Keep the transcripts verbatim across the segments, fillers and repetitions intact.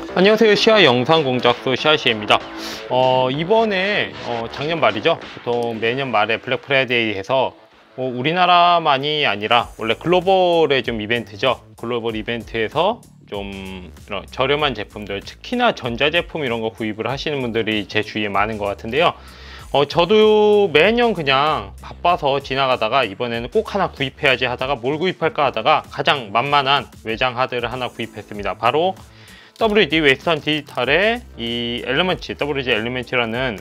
안녕하세요. 시아 영상 공작소 시아시입니다. 어, 이번에 어, 작년 말이죠. 보통 매년 말에 블랙 프라이데이 해서 뭐 우리나라만이 아니라 원래 글로벌의 좀 이벤트죠. 글로벌 이벤트에서 좀 이런 저렴한 제품들, 특히나 전자제품 이런 거 구입을 하시는 분들이 제 주위에 많은 것 같은데요. 어, 저도 매년 그냥 바빠서 지나가다가 이번에는 꼭 하나 구입해야지 하다가 뭘 구입할까 하다가 가장 만만한 외장 하드를 하나 구입했습니다. 바로 더블유디 웨스턴 디지털의 이 엘리먼치, 더블유디 엘리먼치라는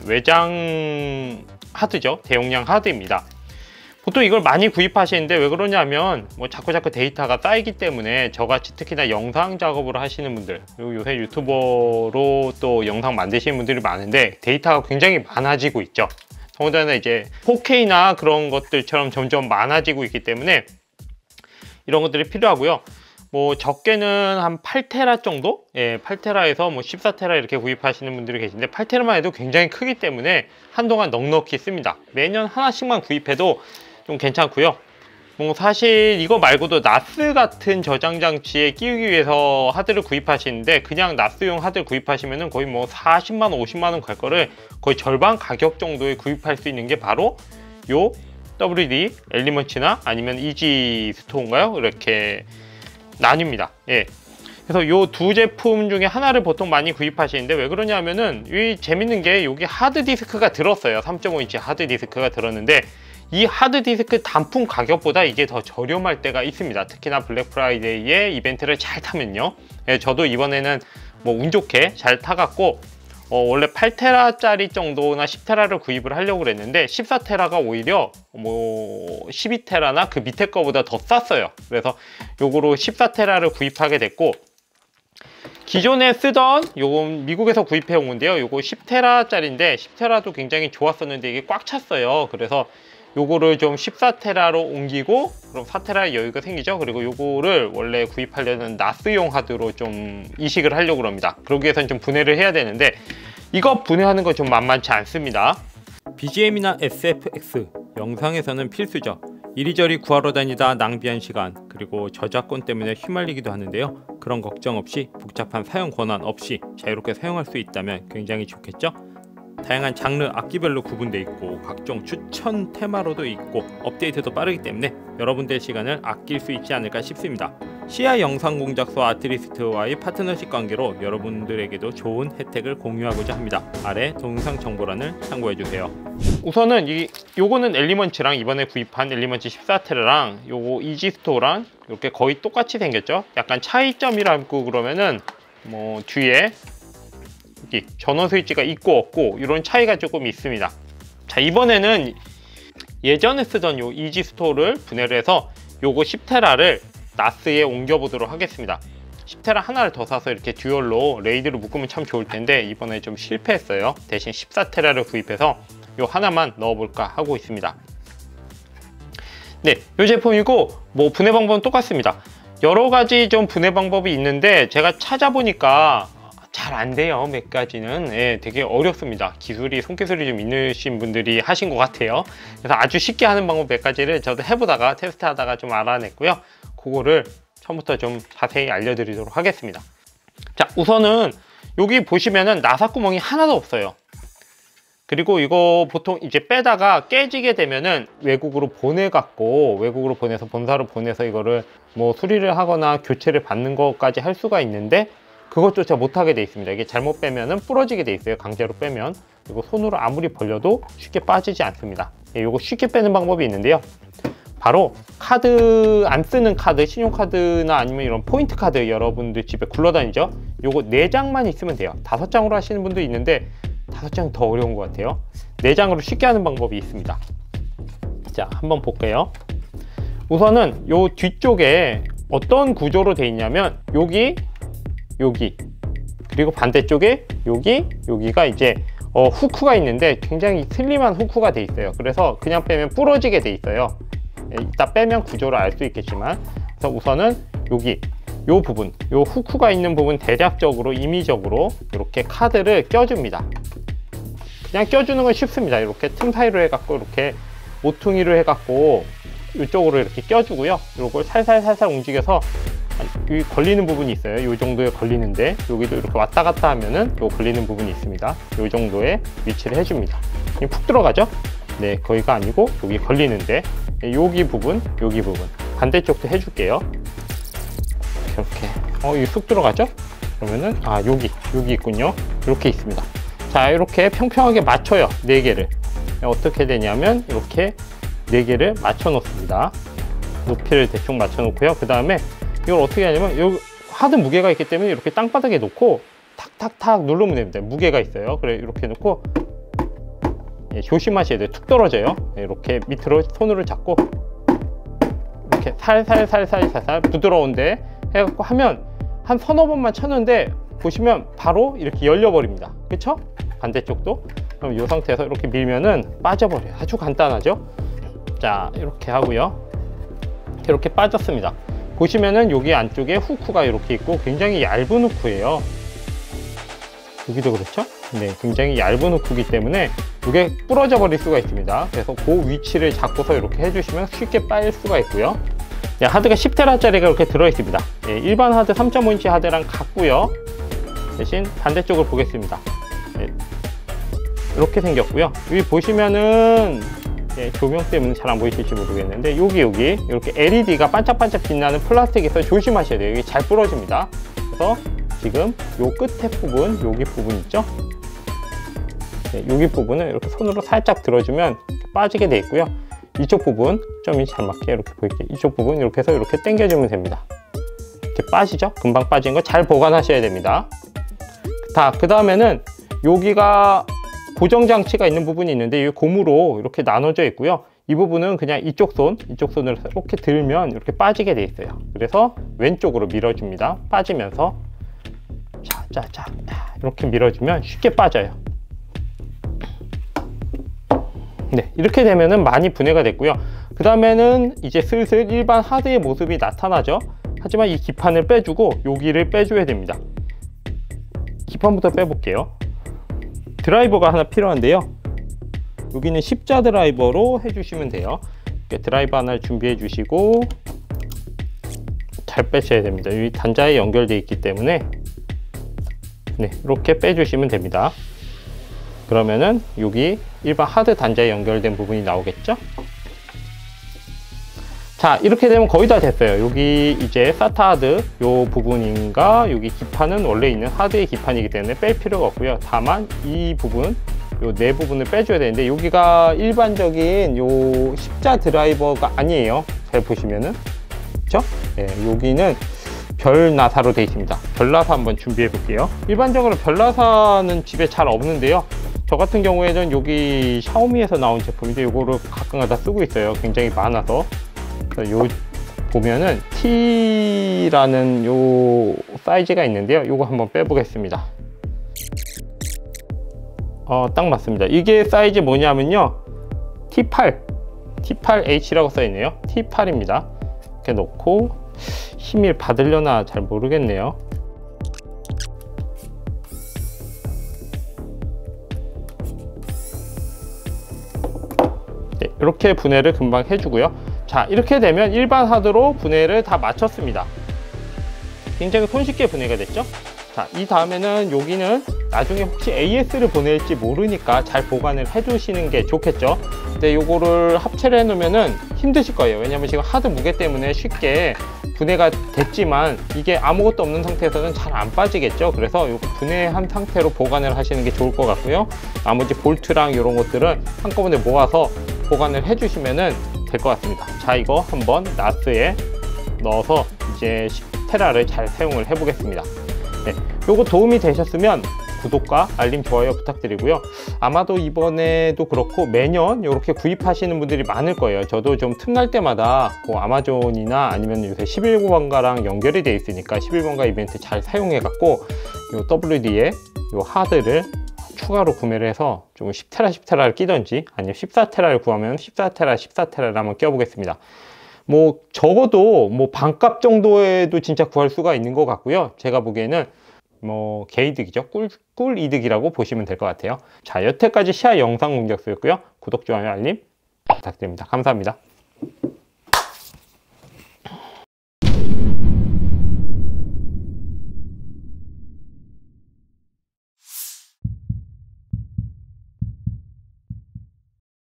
외장 하드죠. 대용량 하드입니다. 보통 이걸 많이 구입하시는데 왜 그러냐면 뭐 자꾸자꾸 데이터가 쌓이기 때문에 저같이 특히나 영상 작업을 하시는 분들, 그리고 요새 유튜버로 또 영상 만드시는 분들이 많은데 데이터가 굉장히 많아지고 있죠. 더군다나 이제 포케이나 그런 것들처럼 점점 많아지고 있기 때문에 이런 것들이 필요하고요. 뭐 적게는 한 팔 테라 정도? 예, 팔 테라에서 뭐 십사 테라 이렇게 구입하시는 분들이 계신데 팔 테라만 해도 굉장히 크기 때문에 한동안 넉넉히 씁니다. 매년 하나씩만 구입해도 좀 괜찮고요. 뭐 사실 이거 말고도 나스 같은 저장 장치에 끼우기 위해서 하드를 구입하시는데 그냥 나스용 하드를 구입하시면은 거의 뭐 사십만 원, 오십만 원 갈 거를 거의 절반 가격 정도에 구입할 수 있는 게 바로 요 더블유디 엘리먼치나 아니면 이지스토어인가요? 이렇게 나뉩니다. 예. 그래서 요 두 제품 중에 하나를 보통 많이 구입하시는데 왜 그러냐면은 이 재밌는 게 여기 하드 디스크가 들었어요. 삼 점 오 인치 하드 디스크가 들었는데 이 하드 디스크 단품 가격보다 이게 더 저렴할 때가 있습니다. 특히나 블랙 프라이데이에 이벤트를 잘 타면요. 예, 저도 이번에는 뭐 운 좋게 잘 타갖고 어, 원래 팔 테라짜리 정도나 십 테라를 구입을 하려고 그랬는데 십사 테라가 오히려 뭐 십이 테라나 그 밑에 거보다 더 쌌어요. 그래서 요거로 십사 테라를 구입하게 됐고, 기존에 쓰던 요거 미국에서 구입해 온 건데요. 요거 십 테라짜리인데 십 테라도 굉장히 좋았었는데 이게 꽉 찼어요. 그래서 요거를 좀 십사 테라로 옮기고 그럼 사 테라의 여유가 생기죠. 그리고 요거를 원래 구입하려는 나스용 하드로 좀 이식을 하려고 합니다. 그러기 위해서는 좀 분해를 해야 되는데 이거 분해하는 건 좀 만만치 않습니다. 비지엠이나 에스에프엑스 영상에서는 필수죠. 이리저리 구하러 다니다 낭비한 시간, 그리고 저작권 때문에 휘말리기도 하는데요. 그런 걱정 없이 복잡한 사용 권한 없이 자유롭게 사용할 수 있다면 굉장히 좋겠죠. 다양한 장르 악기별로 구분되어 있고 각종 추천 테마로도 있고 업데이트도 빠르기 때문에 여러분들의 시간을 아낄 수 있지 않을까 싶습니다. 시아 영상 공작소 아트리스트와의 파트너십 관계로 여러분들에게도 좋은 혜택을 공유하고자 합니다. 아래 동영상 정보란을 참고해주세요. 우선은 이 요거는 엘리먼치랑 이번에 구입한 엘리먼치 십사 테라랑 요거 이지스토어랑 이렇게 거의 똑같이 생겼죠. 약간 차이점이라고 그러면은 뭐 뒤에 전원 스위치가 있고 없고 이런 차이가 조금 있습니다. 자, 이번에는 예전에 쓰던 요 이지스토어를 분해를 해서 요거 십 테라를 나스에 옮겨 보도록 하겠습니다. 십 테라 하나를 더 사서 이렇게 듀얼로 레이드를 묶으면 참 좋을 텐데 이번에 좀 실패했어요. 대신 십사 테라를 구입해서 요 하나만 넣어볼까 하고 있습니다. 네, 요 제품이고 뭐 분해 방법은 똑같습니다. 여러 가지 좀 분해 방법이 있는데 제가 찾아보니까 잘 안 돼요. 몇 가지는. 예, 되게 어렵습니다. 기술이, 손기술이 좀 있으신 분들이 하신 것 같아요. 그래서 아주 쉽게 하는 방법 몇 가지를 저도 해보다가 테스트 하다가 좀 알아냈고요. 그거를 처음부터 좀 자세히 알려드리도록 하겠습니다. 자, 우선은 여기 보시면은 나사 구멍이 하나도 없어요. 그리고 이거 보통 이제 빼다가 깨지게 되면은 외국으로 보내갖고 외국으로 보내서 본사로 보내서 이거를 뭐 수리를 하거나 교체를 받는 것까지 할 수가 있는데 그것조차 못하게 돼 있습니다. 이게 잘못 빼면은 부러지게 돼 있어요. 강제로 빼면. 그리고 손으로 아무리 벌려도 쉽게 빠지지 않습니다. 예, 이거 쉽게 빼는 방법이 있는데요. 바로 카드, 안 쓰는 카드, 신용카드나 아니면 이런 포인트 카드 여러분들 집에 굴러다니죠. 요거 네 장만 있으면 돼요. 다섯 장으로 하시는 분도 있는데 다섯 장이 더 어려운 것 같아요. 네 장으로 쉽게 하는 방법이 있습니다. 자, 한번 볼게요. 우선은 요 뒤쪽에 어떤 구조로 돼 있냐면 여기 여기 그리고 반대쪽에 여기 여기가 이제 어, 후크가 있는데 굉장히 슬림한 후크가 돼 있어요. 그래서 그냥 빼면 부러지게 돼 있어요. 이따 빼면 구조를 알 수 있겠지만, 그래서 우선은 여기 요 부분, 요 후크가 있는 부분 대략적으로 임의적으로 이렇게 카드를 껴줍니다. 그냥 껴주는 건 쉽습니다. 이렇게 틈 사이로 해갖고 이렇게 모퉁이로 해갖고 이쪽으로 이렇게 껴주고요. 이걸 살살살살 움직여서 여기 걸리는 부분이 있어요. 이 정도에 걸리는데 여기도 이렇게 왔다 갔다 하면은 요 걸리는 부분이 있습니다. 이 정도의 위치를 해줍니다. 푹 들어가죠? 네, 거기가 아니고 여기 걸리는데 여기 부분, 여기 부분 반대쪽도 해줄게요. 이렇게 어, 이게 쑥 들어가죠? 그러면은 아 여기 여기 있군요. 이렇게 있습니다. 자, 이렇게 평평하게 맞춰요. 네 개를 어떻게 되냐면 이렇게 네 개를 맞춰 놓습니다. 높이를 대충 맞춰 놓고요. 그 다음에 이걸 어떻게 하냐면 여기 하드 무게가 있기 때문에 이렇게 땅바닥에 놓고 탁탁탁 누르면 됩니다. 무게가 있어요. 그래 이렇게 놓고 예, 조심하셔야 돼요. 툭 떨어져요. 예, 이렇게 밑으로 손으로 잡고 이렇게 살살살살살살 부드러운데 해갖고 하면 한 서너 번만 쳤는데 보시면 바로 이렇게 열려 버립니다. 그쵸? 반대쪽도. 그럼 이 상태에서 이렇게 밀면은 빠져버려요. 아주 간단하죠? 자, 이렇게 하고요. 이렇게 빠졌습니다. 보시면은 여기 안쪽에 후크가 이렇게 있고 굉장히 얇은 후크예요. 여기도 그렇죠? 네, 굉장히 얇은 후크이기 때문에 이게 부러져 버릴 수가 있습니다. 그래서 그 위치를 잡고서 이렇게 해주시면 쉽게 빠질 수가 있고요. 네, 하드가 십 테라짜리가 이렇게 들어있습니다. 네, 일반 하드 삼 점 오 인치 하드랑 같고요. 대신 반대쪽을 보겠습니다. 네, 이렇게 생겼고요. 여기 보시면은 예, 조명 때문에 잘 안 보이실지 모르겠는데 여기 여기 이렇게 엘이디가 반짝반짝 빛나는 플라스틱에서 조심하셔야 돼요. 여기 잘 부러집니다. 그래서 지금 요 끝에 부분, 여기 부분 있죠? 네, 여기 부분을 이렇게 손으로 살짝 들어주면 빠지게 돼 있고요. 이쪽 부분 점이 잘 맞게 이렇게 보이게 이쪽 부분 이렇게 해서 이렇게 당겨주면 됩니다. 이렇게 빠지죠? 금방 빠진 거 잘 보관하셔야 됩니다. 자, 그 다음에는 여기가 고정 장치가 있는 부분이 있는데 이 고무로 이렇게 나눠져 있고요. 이 부분은 그냥 이쪽 손, 이쪽 손으로 이렇게 들면 이렇게 빠지게 돼 있어요. 그래서 왼쪽으로 밀어줍니다. 빠지면서 자, 자, 자, 이렇게 밀어주면 쉽게 빠져요. 네, 이렇게 되면은 많이 분해가 됐고요. 그 다음에는 이제 슬슬 일반 하드의 모습이 나타나죠. 하지만 이 기판을 빼주고 여기를 빼줘야 됩니다. 기판부터 빼볼게요. 드라이버가 하나 필요한데요. 여기는 십자 드라이버로 해주시면 돼요. 이렇게 드라이버 하나를 준비해 주시고 잘 빼셔야 됩니다. 여기 단자에 연결되어 있기 때문에 네, 이렇게 빼주시면 됩니다. 그러면은 여기 일반 하드 단자에 연결된 부분이 나오겠죠? 자, 이렇게 되면 거의 다 됐어요. 여기 이제 사타 하드 요 부분인가 여기 기판은 원래 있는 하드의 기판이기 때문에 뺄 필요가 없고요. 다만 이 부분 요 네 부분을 빼줘야 되는데 여기가 일반적인 요 십자 드라이버가 아니에요. 잘 보시면은 그렇죠? 네, 여기는 별 나사로 되어 있습니다. 별 나사 한번 준비해 볼게요. 일반적으로 별 나사는 집에 잘 없는데요. 저 같은 경우에는 여기 샤오미에서 나온 제품인데 이거를 가끔가다 쓰고 있어요. 굉장히 많아서. 요 보면은 T라는 요 사이즈가 있는데요. 요거 한번 빼보겠습니다. 어, 딱 맞습니다. 이게 사이즈 뭐냐면요. 티 팔, 티 팔 에이치라고 써있네요. 티 팔입니다. 이렇게 놓고 힘을 받으려나 잘 모르겠네요. 네, 이렇게 분해를 금방 해주고요. 자, 이렇게 되면 일반 하드로 분해를 다 마쳤습니다. 굉장히 손쉽게 분해가 됐죠? 자, 이 다음에는 여기는 나중에 혹시 에이에스를 보낼지 모르니까 잘 보관을 해 두시는 게 좋겠죠? 근데 요거를 합체를 해 놓으면은 힘드실 거예요. 왜냐면 지금 하드 무게 때문에 쉽게 분해가 됐지만 이게 아무것도 없는 상태에서는 잘 안 빠지겠죠? 그래서 요거 분해한 상태로 보관을 하시는 게 좋을 것 같고요. 나머지 볼트랑 이런 것들은 한꺼번에 모아서 보관을 해 주시면은 될 것 같습니다. 자, 이거 한번 나스에 넣어서 이제 십 테라를 잘 사용을 해 보겠습니다. 네, 요거 도움이 되셨으면 구독과 알림, 좋아요 부탁드리고요. 아마도 이번에도 그렇고 매년 이렇게 구입하시는 분들이 많을 거예요. 저도 좀 틈날 때마다 그 아마존이나 아니면 요새 십일 번가랑 연결이 되어 있으니까 십일 번가 이벤트 잘 사용해 갖고 요 더블유디에 요 하드를 추가로 구매를 해서 좀 십 테라 십 테라를 끼던지 아니면 십사 테라를 구하면 십사 테라 십사 테라를 한번 껴보겠습니다. 뭐 적어도 뭐 반값 정도에도 진짜 구할 수가 있는 것 같고요. 제가 보기에는 뭐 개이득이죠. 꿀, 꿀 이득이라고 보시면 될 것 같아요. 자, 여태까지 시야 영상 공격수였고요. 구독, 좋아요, 알림 부탁드립니다. 감사합니다.